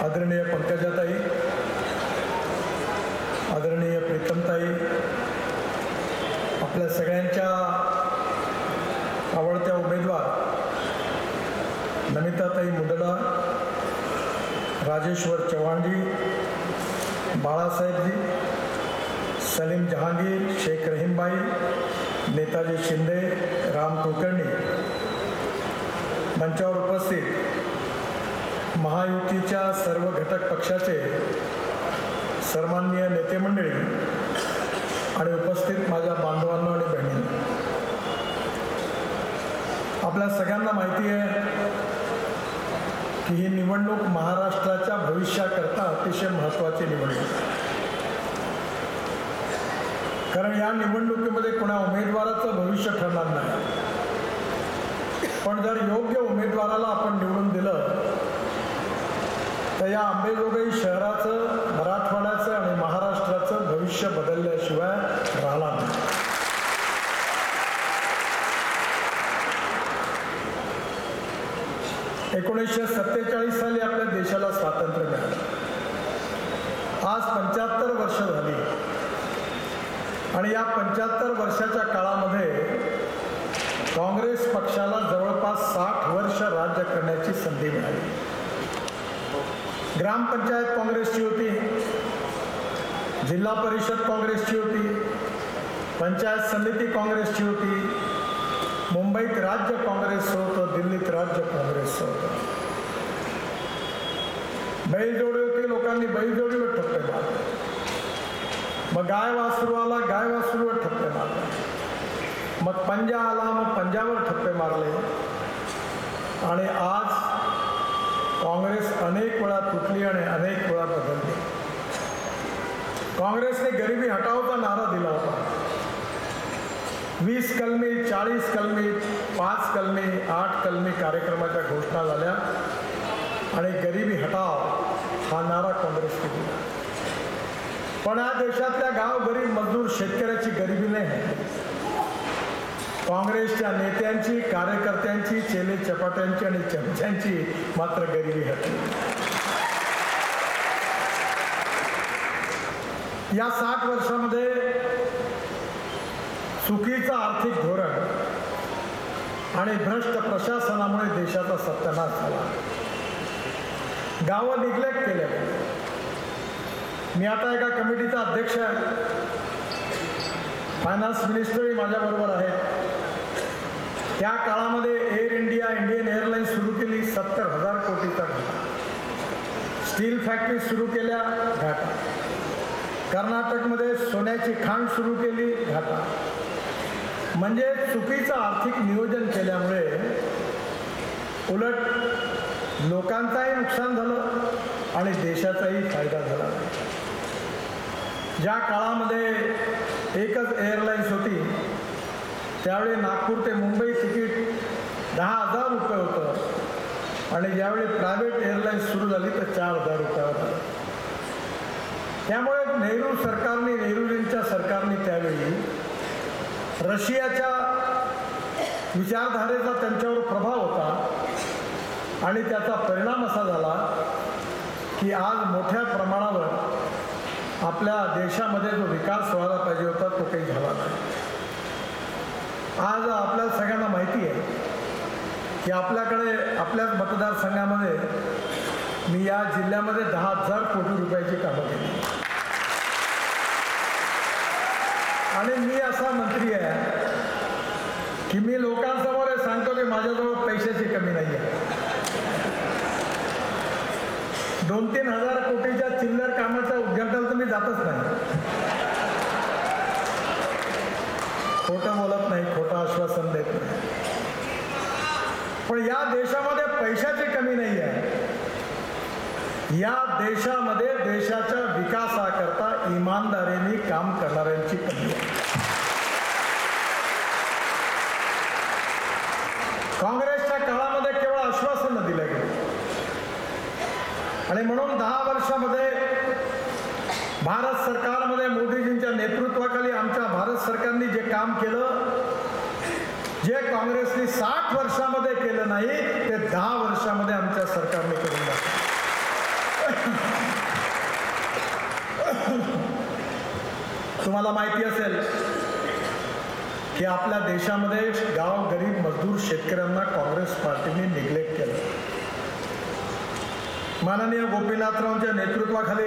आदरणीय पंकजाताई, आदरणीय प्रीतमताई, आपल्या सगळ्यांच्या आवडत्या उमेदवार नमिताताई मुंदडा, राजेश्वर चव्हाणजी, बाळासाहेबजी, सलीम जहांगीर, शेख रहीमबाई, नेताजी शिंदे, राम कुलकर्णी, मंचावर उपस्थित महायुतीच्या सर्व घटक पक्षाचे सन्माननीय नेते मंडळी आणि उपस्थित माझ्या बांधवांनो आणि बहिणींनो, आपल्या सगळ्यांना माहिती आहे की ही निवडणूक महाराष्ट्राच्या भविष्याकरता अतिशय महत्त्वाची निवडणूक, कारण या निवडणुकीमध्ये कोणा उमेदवाराचं भविष्य ठरणार नाही, पण जर योग्य उमेदवाराला आपण निवडून दिलं तर या अंबेजोगाई शहराचं, मराठवाड्याचं आणि महाराष्ट्राचं भविष्य बदलल्याशिवाय राहणार नाही. एकोणीसशे 47 साली आपल्या देशाला स्वातंत्र्य मिळालं. आज 75 वर्ष झाली आणि या 75 वर्षाच्या काळामध्ये काँग्रेस पक्षाला जवळपास 60 वर्ष राज्य करण्याची संधी मिळाली. ग्रामपंचायत काँग्रेसची होती, जिल्हा परिषद काँग्रेसची होती, पंचायत समिती काँग्रेसची होती, मुंबईत राज्य काँग्रेसचं होतं, दिल्लीत राज्य काँग्रेसचं होतं. बैलजोडी होती, लोकांनी बैलजोडीवर ठप्पे मारले. मग गाय वासरू आला, गाय वासरूवर ठप्पे मारले. मग पंजा आला, मग पंजावर ठप्पे मारले. आणि आज काँग्रेस अनेक वेळा तुटली आणि अनेक वेळा बदलली. काँग्रेसने गरिबी हटावचा नारा दिला होता. 20 कलमी, 40 कलमी, 5 कलमी, 8 कलमी कार्यक्रमाच्या घोषणा झाल्या आणि गरिबी हटाव हा नारा काँग्रेसने दिला. पण या देशातल्या गाव गरीब मजदूर शेतकऱ्याची गरिबी नाही, काँग्रेसच्या नेत्यांची, कार्यकर्त्यांची, चेले चपाट्यांची आणि चमच्यांची मात्र गरिबी हटली. या 60 वर्षामध्ये चुकीचं आर्थिक धोरण आणि भ्रष्ट प्रशासनामुळे देशाचा सत्यानाश झाला. गावं निग्लेक्ट केले. मी आता एका कमिटीचा अध्यक्ष आहे. फायनान्स मिनिस्टरही माझ्याबरोबर आहे. त्या काळामध्ये एअर इंडिया, इंडियन एअरलाईन्स सुरू केली, 70,000 कोटीचा घाटा. स्टील फॅक्टरी सुरू केल्या, घाटा. कर्नाटकमध्ये सोन्याची खाण सुरू केली, घाटा. म्हणजे चुकीचं आर्थिक नियोजन केल्यामुळे उलट लोकांचाही नुकसान झालं आणि देशाचाही फायदा झाला. ज्या काळामध्ये एकच एअरलाईन्स होती त्यावेळी नागपूर ते मुंबई तिकीट 10,000 रुपये होतं आणि ज्यावेळी प्रायव्हेट एअरलाईन्स सुरू झाली तर 4,000 रुपयावर आलं. त्यामुळे नेहरूजींच्या सरकारने त्यावेळी रशियाच्या विचारधारेचा त्यांच्यावर प्रभाव होता आणि त्याचा परिणाम असा झाला की आज मोठ्या प्रमाणावर आपल्या देशामध्ये जो विकास व्हायला पाहिजे होता तो काही झाला नाही. आज आपल्या सगळ्यांना माहिती आहे की आपल्याकडे आपल्याच मतदारसंघामध्ये मी या जिल्ह्यामध्ये 10,000 कोटी रुपयाची कामं केली आणि मी असा मंत्री आहे की मी लोकांसमोर हे सांगतो की माझ्याजवळ पैशाची कमी नाही आहे. 2-3 हजार कोटीच्या चिल्लर कामाच्या उद्घाटनाला तर मी जातच नाही. खोटं बोलत नाही, खोटं आश्वासन देत नाही. पण या देशामध्ये पैशाची कमी नाही आहे. या देशामध्ये देशाच्या विकासाकरता इमानदारीने काम करणाऱ्यांची कमी आहे. काँग्रेसच्या काळामध्ये केवळ आश्वासनं दिले गेले आणि म्हणून 10 वर्षामध्ये भारत सरकारमध्ये मोदीजींच्या नेतृत्वाखाली आमच्या भारत सरकारने जे काम केलं, जे काँग्रेसने 60 वर्षामध्ये केलं नाही ते 10 वर्षामध्ये आमच्या सरकारने करून दाखवलं. तुम्हाला माहिती असेल की आपल्या देशामध्ये गाव गरीब मजदूर शेतकऱ्यांना काँग्रेस पार्टीने निग्लेक्ट केलं. माननीय गोपीनाथरावांच्या नेतृत्वाखाली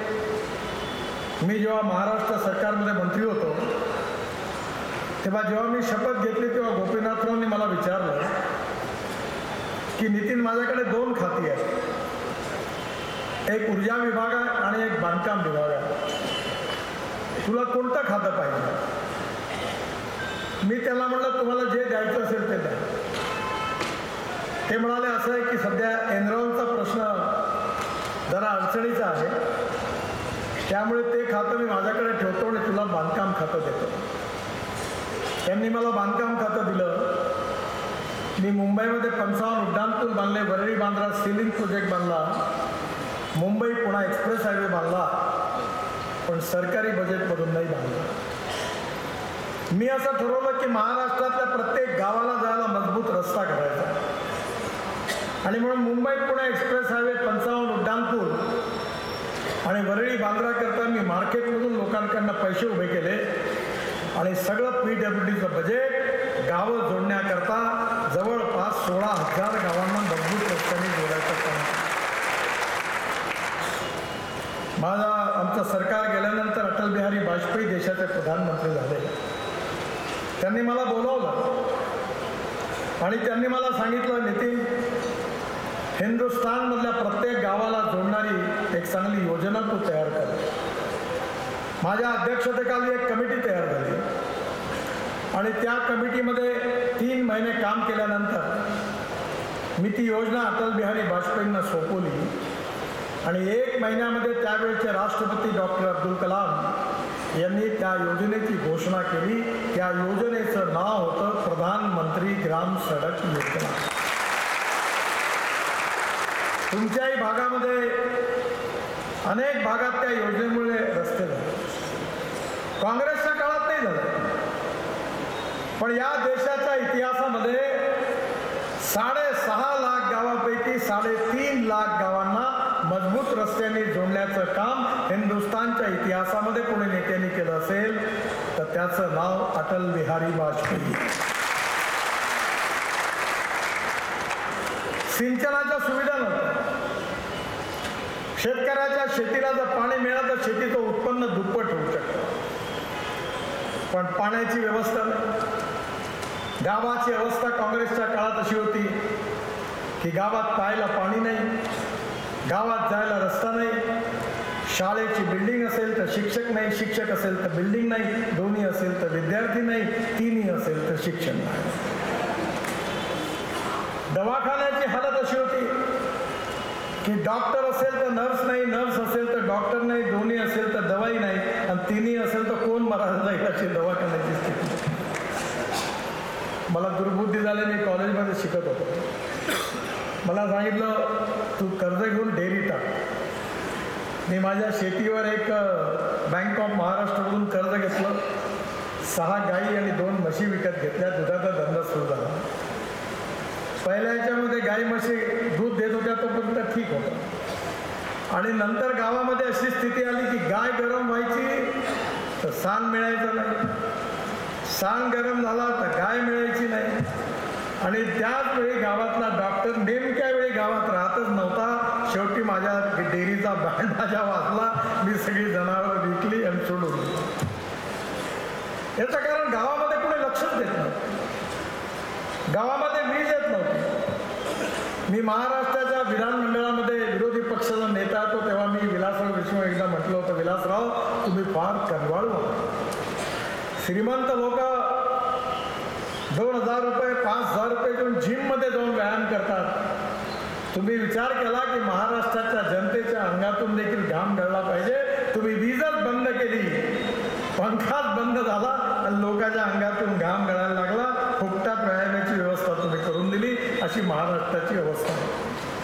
मी जेव्हा महाराष्ट्र सरकारमध्ये मंत्री होतो तेव्हा जेव्हा मी शपथ घेतली तेव्हा गोपीनाथरावांनी मला विचारलं की नितीन, माझ्याकडे 2 खाती आहेत, एक ऊर्जा विभाग आहे आणि एक बांधकाम विभाग आहे, तुला कोणतं खातं पाहिजे? मी त्याला म्हटलं तुम्हाला जे द्यायचं असेल ते द्या. ते म्हणाले असं आहे की सध्या एनरॉनचा प्रश्न जरा अडचणीचा आहे, त्यामुळे ते खातं मी माझ्याकडे ठेवतो आणि तुला बांधकाम खातं देतो. त्यांनी मला बांधकाम खातं दिलं. मी मुंबईमध्ये 55 उड्डाणपूल बांधले, वरळी बांद्रा सिलिंग प्रोजेक्ट बांधला, मुंबई पुणे एक्सप्रेस हायवे बांधला, पण सरकारी बजेटमधून नाही बांधला. मी असं ठरवलं की महाराष्ट्रातल्या प्रत्येक गावाला जायला मजबूत रस्ता करायचा आणि म्हणून मुंबई पुणे एक्सप्रेस हायवे 55 उड्डाणपूल आणि वरळी बांद्रा करता मी मार्केटमधून लोकांकडनं पैसे उभे केले आणि सगळं PWDचं बजेट गावं जोडण्याकरता जवळपास 16,000 गावांना मजबूत रस्त्याने जोडायचं काम. आमचं सरकार गेल्यानंतर अटल बिहारी वाजपेयी देशाचे प्रधानमंत्री झाले. त्यांनी मला बोलावलं आणि त्यांनी मला सांगितलं, नितीन, हिंदुस्थानमधल्या प्रत्येक गावाला जोडणारी एक चांगली योजना तू तयार कर. माझ्या अध्यक्षतेखाली एक कमिटी तयार झाली आणि त्या कमिटीमध्ये 3 महिने काम केल्यानंतर मी ती योजना अटल बिहारी वाजपेयींना सोपवली आणि 1 महिन्यामध्ये त्यावेळेचे राष्ट्रपती डॉक्टर अब्दुल कलाम यांनी त्या योजनेची घोषणा केली. त्या योजनेचं नाव होतं प्रधानमंत्री ग्राम सडक योजना. तुमच्याही भागामध्ये अनेक भागात त्या योजनेमुळे रस्ते झाले. काँग्रेसच्या काळात नाही झालं, पण या देशाच्या इतिहासामध्ये 6.5 लाख गावापैकी 3.5 लाख गावांना मजबूत रस्त्यांनी जोडण्याचं काम हिंदुस्थानच्या इतिहासामध्ये कोणी नेत्यांनी केलं असेल तर त्याचं नाव अटल बिहारी वाजपेयी. सिंचनाच्या सुविधा नव्हत्या. शेतकऱ्याच्या शेतीला जर पाणी मिळालं तर शेतीचं उत्पन्न दुप्पट होऊ शकतं, पण पाण्याची व्यवस्था नाही. गावाची अवस्था काँग्रेसच्या काळात अशी होती की गावात प्यायला पाणी नाही, गावात जायला रस्ता नाही, शाळेची बिल्डिंग असेल तर शिक्षक नाही, शिक्षक असेल तर बिल्डिंग नाही, दोन्ही असेल तर विद्यार्थी नाही, तिन्ही असेल तर शिक्षण नाही. दवाखान्याची हालत अशी होती की डॉक्टर असेल तर नर्स नाही, नर्स असेल तर डॉक्टर नाही, दोन्ही असेल तर दवाई नाही, आणि तिन्ही असेल तर कोण मरायला जाईल अशी दवाखान्याची स्थिती. मला दुर्बुद्धी झाली. मी कॉलेजमध्ये शिकत होतो. मला सांगितलं तू कर्ज घेऊन डेअरी टाक. मी माझ्या शेतीवर एक बँक ऑफ महाराष्ट्रमधून कर्ज घेतलं. 6 गाई आणि 2 म्हशी विकत घेतल्या. दुधाचा धंदा सुरू झाला. पहिल्या याच्यामध्ये गाई म्हशी दूध देत होत्या तोपर्यंत ठीक होतं, आणि नंतर गावामध्ये अशी स्थिती आली की गाय गरम व्हायची तर सांग मिळायचं नाही, सांग गरम झाला तर गाय मिळायची नाही, आणि त्याच वेळी गावातला डॉक्टर नेमक्या वेळी गावात राहतच नव्हता. शेवटी माझ्या डेअरीचा बँड माझ्या वाचला. मी सगळी जनावरं विकली आणि सोडून. याचं कारण गावामध्ये कोणी लक्षच देत नव्हतं. गावामध्ये वीज येत नव्हती. मी महाराष्ट्राच्या विधानमंडळामध्ये विरोधी पक्षाचा नेता होतो तेव्हा मी विलासराव देशमुख एकदा म्हटलं होतं, विलासराव तुम्ही फार कनवाळू आहात. श्रीमंत लोक 2,000 रुपये 5,000 रुपये घेऊन जिममध्ये जाऊन व्यायाम करतात. तुम्ही विचार केला की महाराष्ट्राच्या जनतेच्या अंगातून देखील घाम गळला पाहिजे. तुम्ही वीजच बंद केली, पंखाच बंद झाला आणि लोकांच्या अंगातून घाम गळायला लागला. फुकटात व्यायामाची व्यवस्था तुम्ही करून दिली. अशी महाराष्ट्राची अवस्था आहे.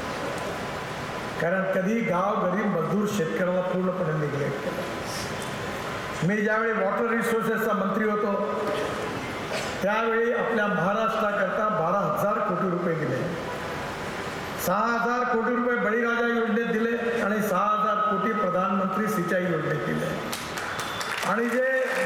कारण कधी गाव गरीब मजदूर शेतकऱ्याला पूर्णपणे निग्लेक्ट केलं. मी ज्यावेळी वॉटर रिसोर्सेसचा मंत्री होतो त्यावेळी आपल्या महाराष्ट्राकरता 12,000 कोटी रुपये दिले. 6,000 कोटी रुपये बळीराजा योजनेत दिले आणि 6,000 कोटी प्रधानमंत्री सिंचाई योजनेत दिले. आणि जे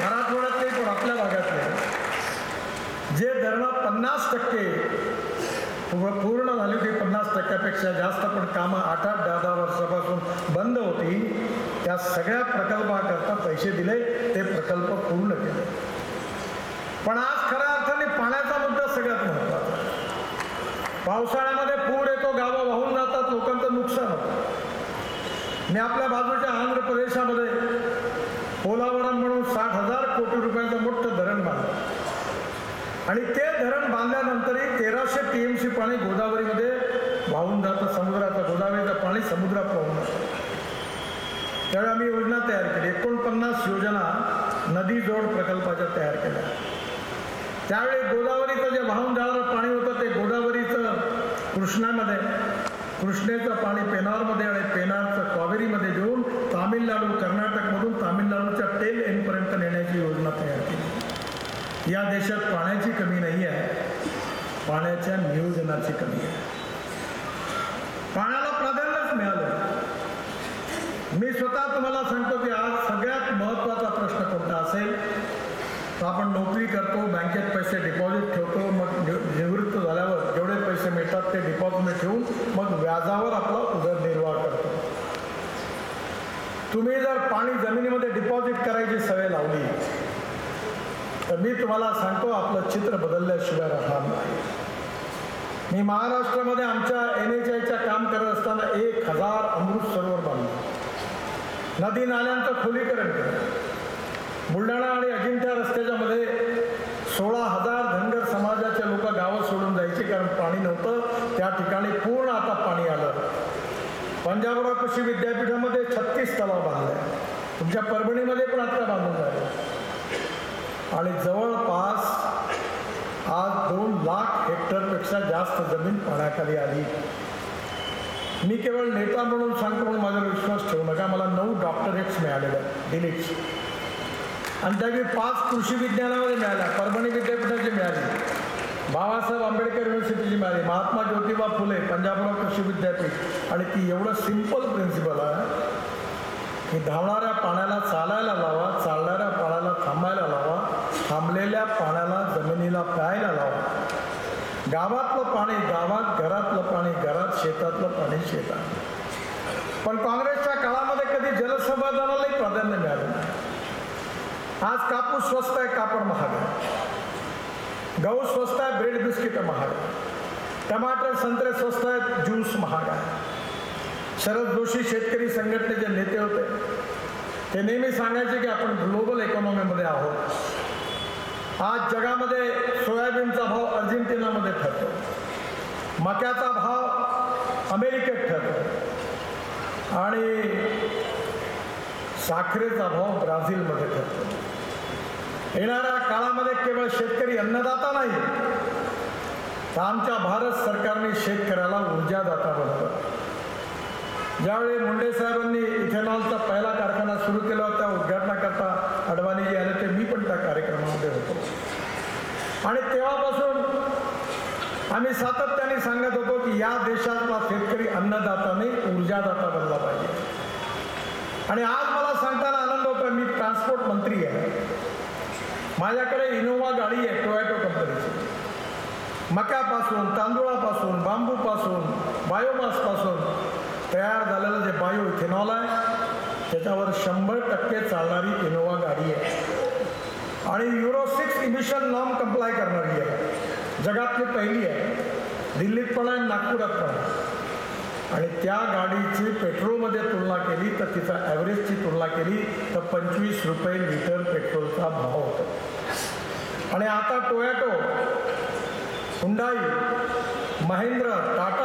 आपल्या भागातले जे धरणं 50% पूर्ण झाली होती, 50%पेक्षा जास्त, पण कामं 8-8, 10-10 वर्षापासून बंद होती, त्या सगळ्या प्रकल्पाकरता पैसे दिले, ते प्रकल्प पूर्ण केले. पण आज खऱ्या अर्थाने पाण्याचा मुद्दा सगळ्यात महत्त्वाचा. पावसाळ्यामध्ये पूर येतो, गावं वाहून जातात, लोकांचं नुकसान होतं. मी आपल्या बाजूच्या आंध्र प्रदेशामध्ये पोलावरम म्हणून 60,000 कोटी रुपयाचं मोठं धरण बांधलं आणि ते धरण बांधल्यानंतरही 1300 TMC पाणी गोदावरीमध्ये वाहून जातं, समुद्राचं. गोदावरीचं पाणी समुद्रात वाहून जातं. त्यावेळी आम्ही योजना तयार केली, 49 योजना नदी जोड प्रकल्पाच्या तयार केल्या. त्यावेळी गोदावरीचं जे वाहून जाणारं पाणी होतं ते गोदावरीचं कृष्णामध्ये, कृष्णेचं पाणी पेनारमध्ये आणि पेनारचं कावेरीमध्ये घेऊन तामिळनाडू, कर्नाटकमधून तामिळनाडूच्या टेल एंडपर्यंत नेण्याची योजना तयार केली. या देशात पाण्याची कमी नाही आहे, पाण्याच्या नियोजनाची कमी आहे. पाण्याला प्राधान्यच मिळालं. मी स्वतः तुम्हाला सांगतो की आज सगळ्यात महत्त्वाचा प्रश्न कोणता असेल तर आपण नोकरी करतो, बँकेत पैसे डिपॉझिट ठेवतो, मग निवृत्त झाल्यावर जेवढे पैसे मिळतात ते डिपॉझिट ठेवून मग व्याजावर आपला उदरनिर्वाह करतो. तुम्ही जर पाणी जमिनीमध्ये डिपॉझिट करायची सवय लावली तर मी तुम्हाला सांगतो आपलं चित्र बदलल्याशिवाय राहणार नाही. मी महाराष्ट्रामध्ये आमच्या NHIच्या काम करत असताना 1000 अमृत सरोवर बांधलं, नदी नाल्यांचं खोलीकरण केलं. बुलढाणा आणि अजिंठा रस्त्याच्या मध्ये 16,000 धनगर समाजाचे लोक गावं सोडून जायचे कारण पाणी नव्हतं. त्या ठिकाणी पूर्ण आता पाणी आलं. पंजाबराव कृषी विद्यापीठामध्ये 36 तलाव बांधले, तुमच्या परभणीमध्ये पण आता बांधून झाले आणि जवळपास आज 2 लाख हेक्टरपेक्षा जास्त जमीन पाण्याखाली आली. मी केवळ नेता म्हणून सांगतो म्हणून माझ्यावर विश्वास ठेवू नका. मला 9 डॉक्टरेट्स मिळालेल्या डिलीट्स आणि त्यापैकी 5 कृषी विज्ञानामध्ये मिळाल्या. परभणी विद्यापीठाची मिळाली, बाबासाहेब आंबेडकर युनिव्हर्सिटीची मिळाली, महात्मा ज्योतिबा फुले पंजाबराव कृषी विद्यापीठ. आणि ती एवढं सिंपल प्रिन्सिपल आहे की धावणाऱ्या पाण्याला चालायला लावा, चालणाऱ्या पाण्याला थांबायला लावा, थांबलेल्या पाण्याला जमिनीला प्यायला लावा. गावातलं पाणी गावात, घरातलं पाणी घरात, शेतातलं पाणी शेतात. पण काँग्रेसच्या काळामध्ये कधी जलसंवर्धनालाही प्राधान्य मिळालं नाही. आज कापूस स्वस्त आहे, कापड महाग आहे. गहू स्वस्त आहे, ब्रेड बिस्किट महाग आहे. टमाटर संत्रे स्वस्त आहेत, ज्यूस महाग आहे. शरद जोशी शेतकरी संघटनेचे नेते होते, ते नेहमी सांगायचे की आपण ग्लोबल इकॉनॉमीमध्ये आहोत. आज जगामध्ये सोयाबीनचा भाव अर्जेंटिनामध्ये ठरतो, मक्याचा भाव अमेरिकेत ठरतो आणि साखरेचा भाव ब्राझीलमध्ये ठरतो. येणाऱ्या काळामध्ये केवळ शेतकरी अन्नदाता नाही तर आमच्या भारत सरकारने शेतकऱ्याला ऊर्जादाता बनवलं. ज्यावेळी मुंडे साहेबांनी इथेनॉलचा पहिला कारखाना सुरू केला होता, उद्घाटनाकरता अडवाणीजी आले ते मी पण त्या कार्यक्रमामध्ये होतो. आणि तेव्हापासून आम्ही सातत्याने सांगत होतो की या देशातला शेतकरी अन्नदाता नाही ऊर्जादाता बनला पाहिजे. आणि आज मला सांगताना आनंद होतो, मी ट्रान्सपोर्ट मंत्री आहे, माझ्याकडे इनोवा गाडी आहे टोयोटो कंपनीची. मक्यापासून, तांदूळापासून, बांबूपासून, बायोमासपासून तयार झालेलं जे बायो इथेनॉल आहे त्याच्यावर 100% चालणारी इनोवा गाडी आहे आणि युरो 6 इमिशन नॉर्म कंप्लाय करणारी आहे. जगातली पहिली आहे, दिल्लीत पण आहे, नागपुरात पण आहे. आणि त्या गाडीची पेट्रोलमध्ये तुलना केली तर तिचा ॲव्हरेजची तुलना केली तर 25 रुपये लिटर पेट्रोलचा भाव होतो. आणि आता टोयोटो, हुंडाई, महिंद्रा, टाटा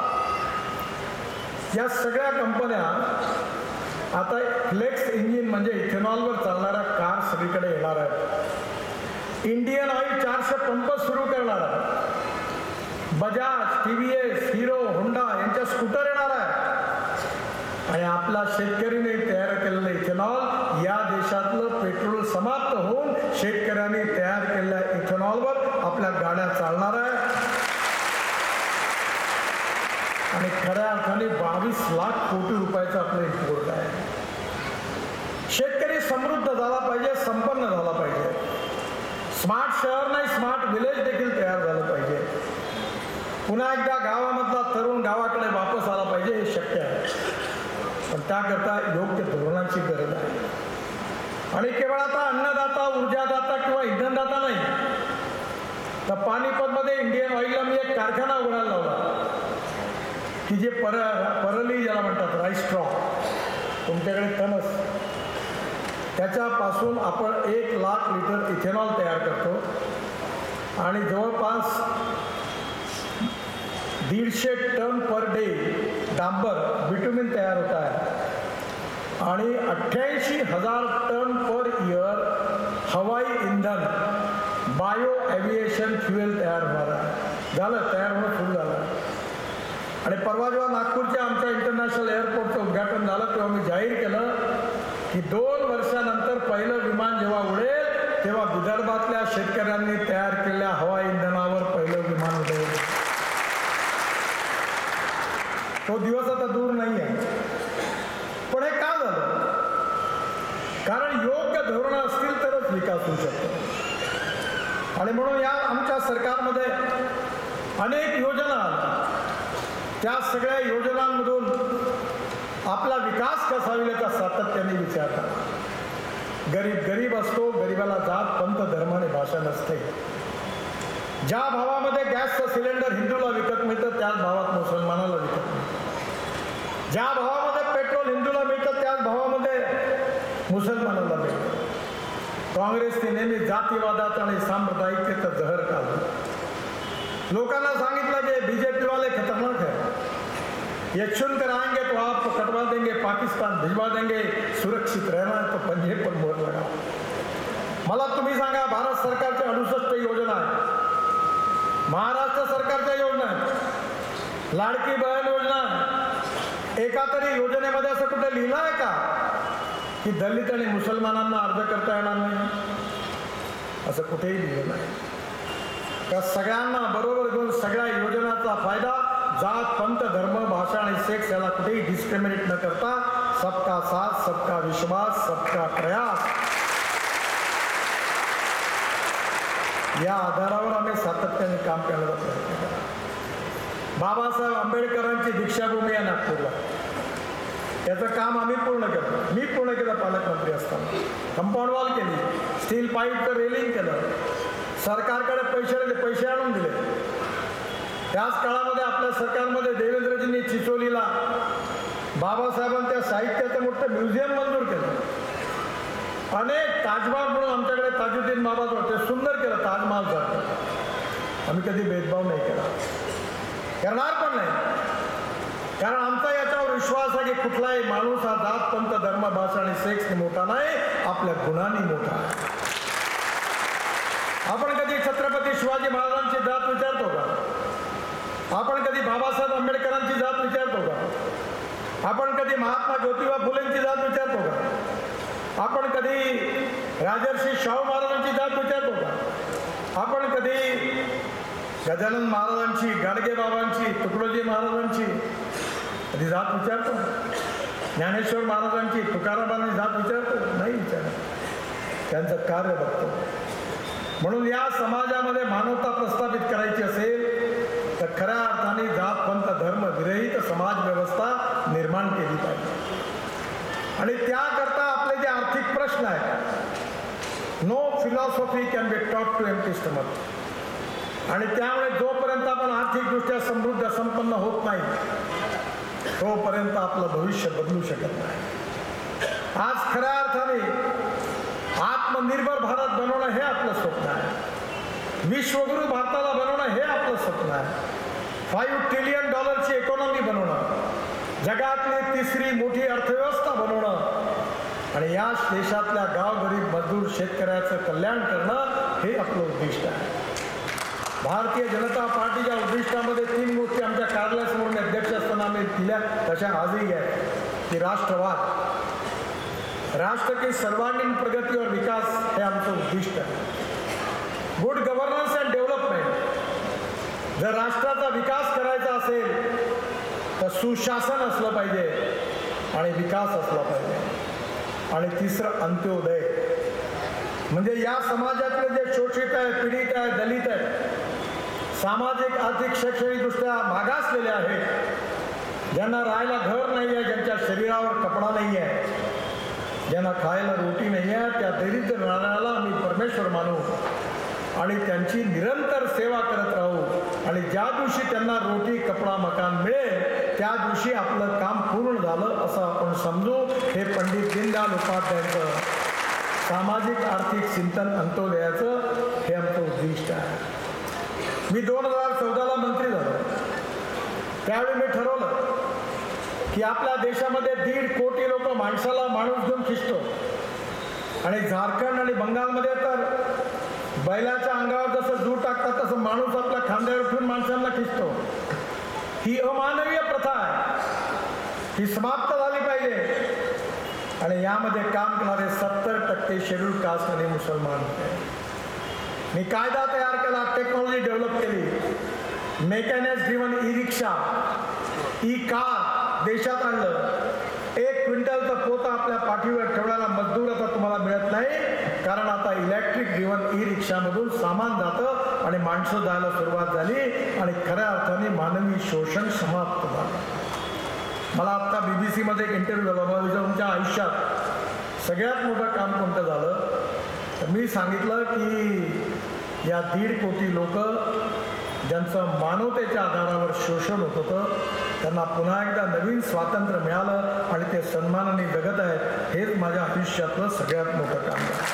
या सगळ्या कंपन्या आता फ्लेक्स इंजिन म्हणजे इथेनॉलवर चालणाऱ्या कार सगळीकडे येणार आहेत. इंडियन ऑइल 400 पंप सुरू करणार आहे. बजाज, TVS, हिरो, होंडा यांच्या स्कूटर येणार आहे. आणि आपला शेतकरीने तयार केलेलं इथेनॉल या देशातलं पेट्रोल समाप्त होऊन शेतकऱ्यांनी तयार केलेल्या इथेनॉलवर आपल्या गाड्या चालणार आहे. आणि खऱ्या अर्थाने 22 लाख कोटी रुपयाचं आपलं इम्पोर्ट आहे. शेतकरी समृद्ध झाला पाहिजे, संपन्न झाला पाहिजे. स्मार्ट शहर नाही, स्मार्ट विलेज देखील तयार झालं पाहिजे. पुन्हा एकदा गावामधला तरुण गावाकडे वापस आला पाहिजे, हे शक्य आहे. पण त्याकरता योग्य धोरणांची गरज आहे. आणि केवळ आता अन्नदाता, ऊर्जादाता किंवा इंधनदाता नाही, तर पानिपतमध्ये इंडियन ऑइलला मी एक कारखाना उघडायला लावला की जे परली ज्याला म्हणतात, राईस स्ट्रॉ, तुमच्याकडे तणस, त्याच्यापासून आपण 1 लाख लिटर इथेनॉल तयार करतो आणि जवळपास 150 टन पर डे डांबर बिटुमिन तयार होत आहे आणि 88,000 टन पर इयर हवाई इंधन बायो एव्हिएशन फ्युएल तयार होणार आहे. झालं, तयार होणं सुरू झालं. आणि परवा जेव्हा नागपूरच्या आमच्या इंटरनॅशनल एअरपोर्टचं उद्घाटन झालं तेव्हा मी जाहीर केलं की 2 वर्षानंतर पहिलं विमान जेव्हा उडेल तेव्हा विदर्भातल्या शेतकऱ्यांनी तयार केलेल्या हवाई इंधनावर पहिलं विमान उडेल. तो दिवस आता दूर नाही आहे. पण हे का झालं? कारण योग्य धोरणं असतील तरच विकास होऊ शकतो. आणि म्हणून या आमच्या सरकारमध्ये अनेक योजना आल्या. त्या सगळ्या योजनांमधून आपला विकास कसा होईल याचा सातत्याने विचार करा. गरीब गरीब असतो, गरीबाला जात पंथ धर्म आणि भाषा नसते. ज्या भावामध्ये गॅसचं सिलेंडर हिंदूला विकत मिळतं त्याच भावात मुसलमानाला विकत मिळतं. ज्या भावामध्ये पेट्रोल हिंदूला मिळतं त्याच भावामध्ये मुसलमानाला मिळतं. काँग्रेसने नेहमी जातीवादात आणि सांप्रदायिकतेचं जहर काढलं. लोकांना सांगितलं की बीजेपी वाले खतरनाक है, ये चुनकर आएंगे तो आपको कटवा देंगे, पाकिस्तान भिजवा देंगे, सुरक्षित रहना है तो पंजे पर मोहर लगा. मला तुम्ही सांगा, भारत सरकारच्या 68 योजना आहेत, महाराष्ट्र सरकारच्या योजना आहेत, लाडकी बहीण योजना आहे. एका तरी योजनेमध्ये असं कुठे लिहिलं आहे का की दलित आणि मुसलमानांना अर्ज करता येणार नाही? असं कुठेही लिहिलं नाही. त्या सगळ्यांना बरोबर घेऊन सगळ्या योजनांचा फायदा जात पंथ धर्म भाषा आणि सेक्स याला कुठेही डिस्क्रिमिनेट न करता सबका साथ सबका विश्वास सबका प्रयास या आधारावर आम्ही सातत्याने काम करण्याचा प्रयत्न केला. बाबासाहेब आंबेडकरांची दीक्षाभूमी आहे नागपूरला, त्याचं काम आम्ही पूर्ण करतो. मी पूर्ण केलं पालकमंत्री असताना. कंपाऊंड वॉल केली, स्टील पाईपचं रेलिंग केलं, सरकारकडे पैसे आणून दिले. त्याच काळामध्ये आपल्या सरकारमध्ये देवेंद्रजींनी चिचोलीला बाबासाहेबांच्या साहित्याचं मोठं म्युझियम मंजूर केलं. अनेक ताजमहाल म्हणून आमच्याकडे ताजुद्दीन बाबा होते, सुंदर केलं ताजमहालसारखं. आम्ही कधी भेदभाव नाही केला, करणार पण नाही. कारण आमचा याच्यावर विश्वास आहे की कुठलाही माणूस हा जात पंथ धर्म भाषा आणि सेक्सने मोठा नाही, आपल्या गुणांनी मोठा आहे. आपण कधी छत्रपती शिवाजी महाराजांची जात विचारतो का? आपण कधी बाबासाहेब आंबेडकरांची जात विचारतो का? आपण कधी महात्मा ज्योतिबा फुलेंची जात विचारतो का? आपण कधी राजर्षी शाहू महाराजांची जात विचारतो का? आपण कधी गजानन महाराजांची, गाडगे बाबांची, तुकडोजी महाराजांची कधी जात विचारतो? ज्ञानेश्वर महाराजांची, तुकारामांची जात विचारतो? नाही विचारत. त्यांचं कार्य बघतो. म्हणून या समाजामध्ये मानवता प्रस्थापित करायची असेल तर खऱ्या अर्थाने जात पंथ धर्म विरहित समाज व्यवस्था निर्माण केली पाहिजे. आणि त्याकरता आपले जे आर्थिक प्रश्न आहेत, no philosophy can be taught to empty stomach. आणि त्यामुळे जोपर्यंत आपण आर्थिकदृष्ट्या समृद्ध संपन्न होत नाही तोपर्यंत आपलं भविष्य बदलू शकत नाही. आज खऱ्या अर्थाने आत्मनिर्भर भारत बनवणं हे आपलं स्वप्न आहे. विश्वगुरु भारताला बनवणं हे आपलं स्वप्न आहे. $5 ट्रिलियन इकॉनॉमी बनवणं, जगातली 3री मोठी अर्थव्यवस्था बनवणं आणि या देशातल्या गावगरीब मजदूर शेतकऱ्याचं कल्याण करणं हे आपलं उद्दिष्ट आहे. भारतीय जनता पार्टीच्या उद्दिष्टामध्ये 3 गोष्टी आमच्या कार्यालयासमोर मी अध्यक्ष असताना आम्ही दिल्या, तशा आजही आहेत की राष्ट्रवाद, राष्ट्र की सर्वांगीण प्रगती और विकास हे आमचं उद्दिष्ट आहे. Good governance and development. जर राष्ट्राचा विकास करायचा असेल तर सुशासन असलं पाहिजे आणि विकास असला पाहिजे. आणि 3रं अंत्योदय. म्हणजे या समाजातले जे शोषित आहे, पीडित आहे, दलित आहे, सामाजिक आर्थिक शैक्षणिकदृष्ट्या मागासलेले आहेत, ज्यांना राहायला घर नाही आहे, ज्यांच्या शरीरावर कपडा नाही आहे, ज्यांना खायला रोटी नाही आहे, त्या दरिद्र नारायणाला आम्ही परमेश्वर मानू आणि त्यांची निरंतर सेवा करत राहू आणि ज्या दिवशी त्यांना रोटी कपडा मकान मिळेल त्या दिवशी आपलं काम पूर्ण झालं असं आपण समजू. हे पंडित दीनदयाल उपाध्यायांचं सामाजिक आर्थिक चिंतन अंत्योदयाचं हे आमचं उद्दिष्ट आहे. मी 2014ला मंत्री झालो. त्यावेळी मी ठरवलं की आपल्या देशामध्ये 1.5 कोटी लोक माणसाला माणूस घेऊन खिचतो आणि झारखंड आणि बंगालमध्ये तर बैलाच्या अंगावर जसं दूध टाकतात तसं माणूस आपल्या खांद्यावर ठेवून माणसांना खिचतो. ही अमानवीय प्रथा आहे, ही समाप्त झाली पाहिजे. आणि यामध्ये काम करणारे 70% शेड्यूल कास्ट आणि मुसलमान होते. मी कायदा तयार केला, टेक्नॉलॉजी डेव्हलप केली, mechanics driven e rickshaw, e car देशात आणलं. 1 क्विंटलचा पोता आपल्या पाठीवर ठेवण्याला मजदूर आता तुम्हाला मिळत नाही, कारण आता इलेक्ट्रिक ड्रिव्हन ई रिक्षामधून सामान जातं आणि माणसं जायला सुरुवात झाली आणि खऱ्या अर्थाने मानवी शोषण समाप्त झालं. मला आत्ता BBC मध्ये एक इंटरव्ह्यू झाला. मला तुमच्या आयुष्यात सगळ्यात मोठं काम कोणतं झालं तर मी सांगितलं की या 1.5 कोटी लोक ज्यांचं मानवतेच्या आधारावर शोषण होत होतं त्यांना पुन्हा एकदा नवीन स्वातंत्र्य मिळालं आणि ते सन्मानाने जगत आहेत. हेच माझ्या आयुष्यातलं सगळ्यात मोठं काम आहे.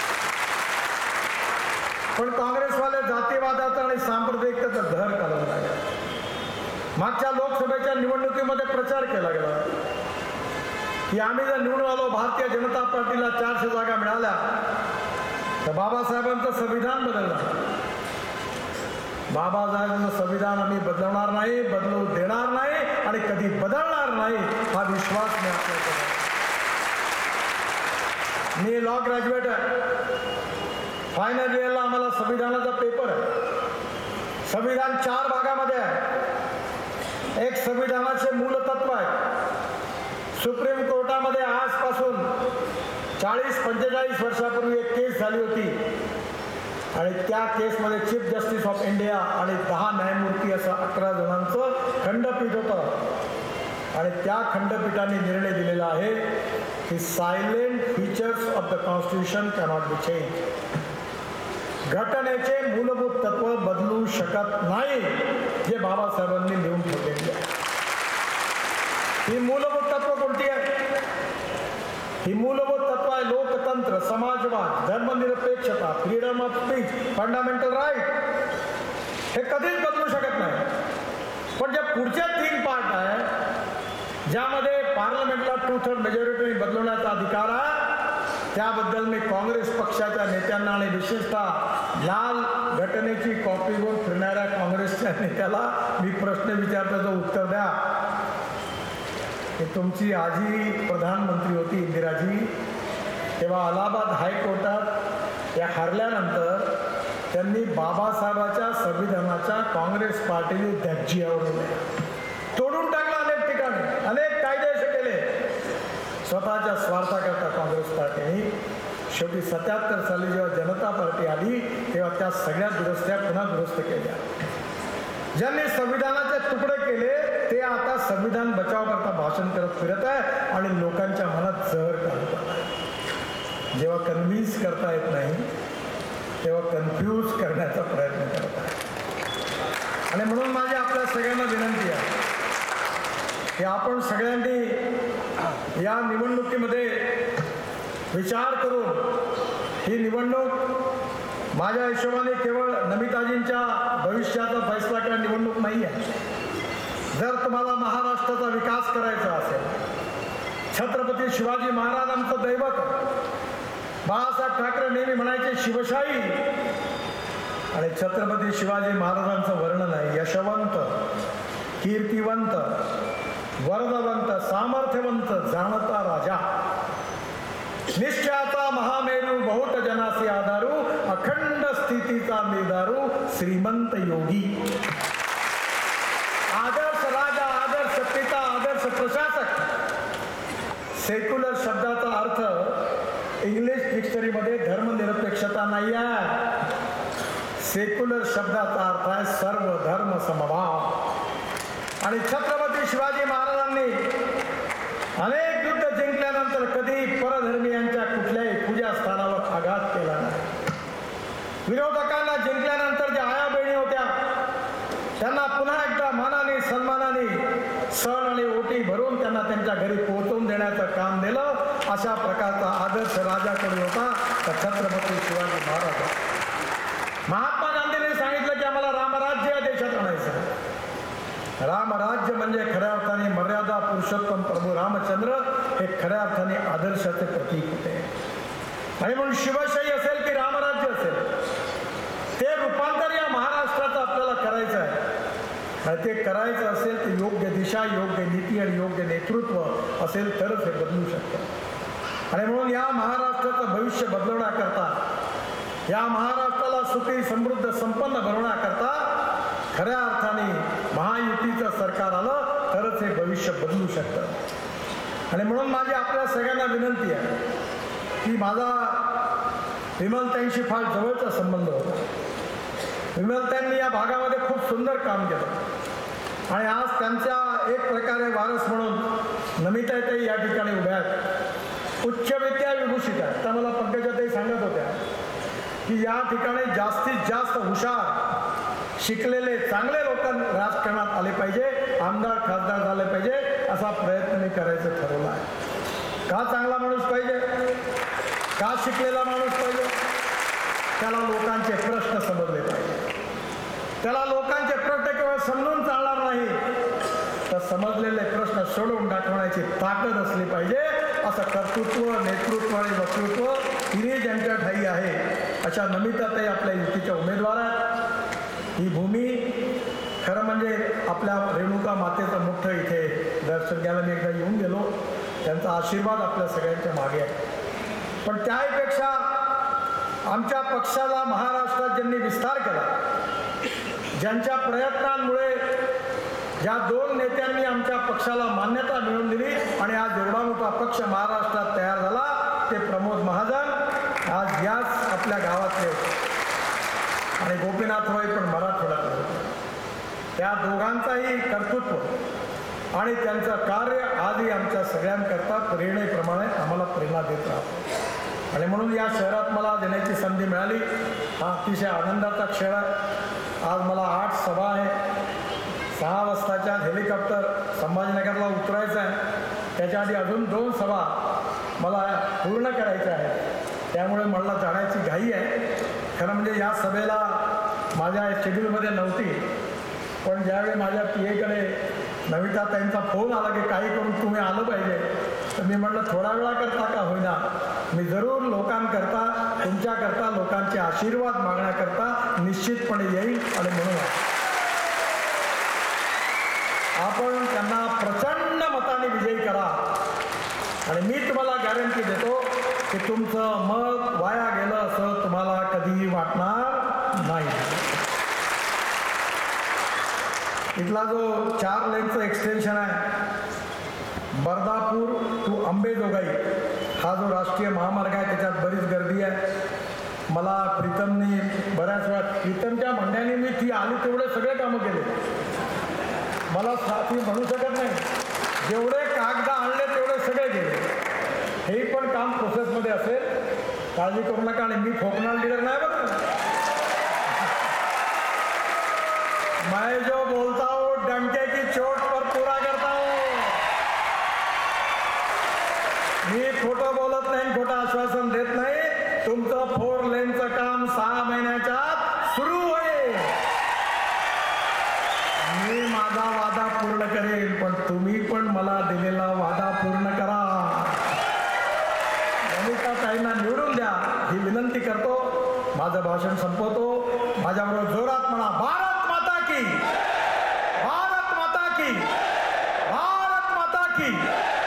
पण काँग्रेसवाले जातीवादाचं आणि सांप्रदायिकतेचं घर काढून लागले. मागच्या लोकसभेच्या निवडणुकीमध्ये प्रचार केला गेला की आम्ही जर निवडून आलो, भारतीय जनता पार्टीला 400 जागा मिळाल्या तर बाबासाहेबांचं संविधान बदलणार. बाबासाहेबांचं संविधान आम्ही बदलवणार नाही, बदलू देणार नाही आणि कधी बदलणार नाही हा विश्वास मी आपल्याकडे. मी लॉ ग्रॅज्युएट आहे. फायनल इयरला आम्हाला संविधानाचा पेपर आहे. संविधान 4 भागामध्ये आहे. एक संविधानाचे मूलतत्व आहे. सुप्रीम कोर्टामध्ये आजपासून 40-45 वर्षापूर्वी एक केस झाली होती आणि त्या केसमध्ये चीफ जस्टिस ऑफ इंडिया आणि 10 न्यायमूर्ती असं 11 जणांचं खंडपीठ होतं आणि त्या खंडपीठाने निर्णय दिलेला आहे की salient features of the constitution cannot be change. घटनेचे मूलभूत तत्व बदलू शकत नाही जे बाबासाहेबांनी लिहून ठेवलेली आहे. ही मूलभूत तत्व कोणती आहे? ही मूलभूत तत्व आहे लोकतंत्र, समाजवाद, धर्मनिरपेक्षता, freedom of speech, fundamental right. हे कधीच बदलू शकत नाही. पण जे पुढचे 3 पार्ट आहे ज्यामध्ये पार्लमेंटला 2/3 मेजॉरिटी बदलवण्याचा अधिकार आहे त्याबद्दल मी काँग्रेस पक्षाच्या नेत्यांना आणि विशेषतः लाल घटनेची कॉपी घेऊन फिरणाऱ्या काँग्रेसच्या नेत्याला मी प्रश्न विचारतो, उत्तर द्या. की तुमची आजी प्रधानमंत्री होती इंदिराजी, तेव्हा अलाहाबाद हायकोर्टात त्या हरल्यानंतर त्यांनी बाबासाहेबाच्या संविधानाच्या काँग्रेस पार्टीने धज्जियावरल्या तोडून टाकला. अनेक ठिकाणी अनेक कायदे असे केले स्वतःच्या स्वार्थाकरता काँग्रेस पार्टीने. शेवटी 77 साली जेव्हा जनता पार्टी आली तेव्हा त्या सगळ्या दुरुस्त्या पुन्हा दुरुस्त केल्या. ज्यांनी संविधानाचे तुकडे केले ते आता संविधान बचाव करता भाषण करत फिरत आहे आणि लोकांच्या मनात जहर घालत आहे. जेव्हा कन्व्हिन्स करता येत नाही तेव्हा कन्फ्यूज करण्याचा प्रयत्न करत आहे. आणि म्हणून माझी आपल्या सगळ्यांना विनंती आहे की आपण सगळ्यांनी या निवडणुकीमध्ये विचार करून ही निवडणूक माझ्या हिशोबाने केवळ नमिताजींच्या भविष्याचा फैसला करणारी निवडणूक नाही आहे. जर तुम्हाला महाराष्ट्राचा विकास करायचा असेल, छत्रपती शिवाजी महाराजांचं दैवत बाळासाहेब ठाकरे नेहमी म्हणायचे शिवशाही आणि छत्रपती शिवाजी महाराजांचं वर्णन आहे यशवंत, कीर्तिवंत, वरदवंत, सामर्थ्यवंत, जाणता राजा, निश्चयाचा महामेरू, बहुत जनासी आधारू, अखंड स्थितीचा निर्धारू, श्रीमंत योगी. आदर्श राजा, आदर्श पिता, आदर्श प्रशासक. सेक्युलर शब्दाचा अर्थ इंग्लिश डिक्शनरीमध्ये धर्मनिरपेक्षता नाही आहे. सेक्युलर शब्दाचा अर्थ आहे सर्व धर्म समभाव. आणि छत्रपती शिवाजी महाराजांनी अनेक युद्ध जिंकल्यानंतर कधी परधर्मीयांच्या कुठल्याही पूजा स्थानावर आघात केला नाही. विरोधकांना जिंकल्यानंतर ज्या आया बहिणी होत्या त्यांना पुन्हा एकदा मानाने सन्मानाने सण आणि ओटी भरून त्यांना त्यांच्या घरी पोहोचवून देण्याचं काम दिलं. अशा प्रकारचा आदर्श राजाकडे होता तर छत्रपती शिवाजी महाराज. महात्मा गांधींनी सांगितलं की आम्हाला रामराज्य या देशात आणायचं. रामराज्य म्हणजे खऱ्या अर्थाने मर्यादा पुरुषोत्तम प्रभू रामचंद्र हे खऱ्या अर्थाने आदर्शाचे प्रतीक होते. आणि म्हणून शिवशाही असेल की रामराज्य असेल ते रूपांतर या महाराष्ट्राचं आपल्याला करायचं आहे. आणि ते करायचं असेल तर योग्य दिशा, योग्य नीती आणि योग्य नेतृत्व असेल तरच हे बदलू शकतं. आणि म्हणून या महाराष्ट्राचं भविष्य बदलवण्याकरता, या महाराष्ट्राला सुखी समृद्ध संपन्न बनवण्याकरता खऱ्या अर्थाने महायुतीचं सरकार आलं तरच हे भविष्य बदलू शकतं. आणि म्हणून माझी आपल्या सगळ्यांना विनंती आहे की माझा विमलताईंशी फार जवळचा संबंध होता. विमलताईंनी या भागामध्ये खूप सुंदर काम केलं आणि आज त्यांच्या एक प्रकारे वारस म्हणून नमिताताई या ठिकाणी उभ्या आहेत. उच्च विद्या विभूषित आहेत. त्या मला पंकजाताई सांगत होत्या की या ठिकाणी जास्तीत जास्त हुशार शिकलेले चांगले लोक राजकारणात आले पाहिजे, आमदार खासदार झाले पाहिजे असा प्रयत्न मी करायचं ठरवला आहे. का चांगला माणूस पाहिजे, का शिकलेला माणूस पाहिजे, त्याला लोकांचे प्रश्न समजले पाहिजे. त्याला लोकांचे प्रश्न केवळ समजून चालणार नाही तर समजलेले प्रश्न सोडवून दाखवण्याची ताकद असली पाहिजे. असं कर्तृत्व, नेतृत्व आणि वक्तृत्व तिन्ही ज्यांच्या ठाई आहे अशा नमिताताई आपल्या युतीच्या उमेदवार आहेत. ही भूमी खरं म्हणजे आपल्या रेणुका मातेचं मोठं इथे दर्शन घ्यायला मी एकदा येऊन गेलो. त्यांचा आशीर्वाद आपल्या सगळ्यांच्या मागे आहे. पण त्याहीपेक्षा आमच्या पक्षाला महाराष्ट्रात ज्यांनी विस्तार केला, ज्यांच्या प्रयत्नांमुळे ज्या दोन नेत्यांनी आमच्या पक्षाला मान्यता मिळवून दिली आणि आज एवढा मोठा पक्ष महाराष्ट्रात तयार झाला ते प्रमोद महाजन आज याच आपल्या गावातले आणि गोपीनाथ रॉय पण मराठवाड्यात होते. त्या दोघांचाही कर्तृत्व आणि त्यांचं कार्य आजही आमच्या सगळ्यांकरता प्रेरणेप्रमाणे आम्हाला प्रेरणा देत राहतो. आणि म्हणून या शहरात मला देण्याची संधी मिळाली हा अतिशय आनंदाचा क्षण आहे. आज मला 8 सभा आहे. 6 वाजताच्या हेलिकॉप्टर संभाजीनगरला उतरायचं आहे. त्याच्या आधी अजून 2 सभा मला पूर्ण करायच्या आहेत. त्यामुळे मला जाण्याची घाई आहे. खरं म्हणजे या सभेला माझ्या शेड्यूलमध्ये नव्हती, पण ज्यावेळी माझ्या PA-कडे नमिताताईंचा फोन आला की काही करून तुम्ही आलं पाहिजे तर मी म्हटलं थोडा वेळा करता का होईना मी जरूर लोकांकरता, तुमच्याकरता लोकांचे आशीर्वाद मागण्याकरता निश्चितपणे येईल. आणि म्हणून आपण त्यांना प्रचंड मताने विजयी करा आणि मी तुम्हाला गॅरंटी देतो की तुमचं मत वाया गेलं असं तुम्हाला कधीही वाटणार नाही. इथला जो 4 लेनचं एक्सटेन्शन आहे बर्दापूर टू अंबेजोगाई हा जो राष्ट्रीय महामार्ग आहे त्याच्यात बरीच गर्दी आहे. मला प्रीतमनी बऱ्याच वेळा प्रीतमच्या म्हणण्याने मी ती आली तेवढे सगळे कामं केले. मला साथी म्हणू शकत नाही, जेवढे कागद आणले तेवढे सगळे गेले. हे पण काम प्रोसेसमध्ये असेल, काळजी करू नका. आणि मी फोकनाल लीडर नाही बघ, मैं जो बोलता हूँ डंके की चोट पर पूरा करता हूँ. मी खोटं बोलत नाही, खोटं आश्वासन देत नाही. तुमचं 4 लेनचं काम 6 महिन्याच्या आत सुरू होईल. मी माझा वादा पूर्ण करेन, पण तुम्ही पण मला दिलेला वादा पूर्ण करा. नमिताताईंना निवडून द्या ही विनंती करतो. माझं भाषण संपवतो. माझ्याबरोबर जोरात म्हणा भारत माता की, भारत माता की, भारत माता की.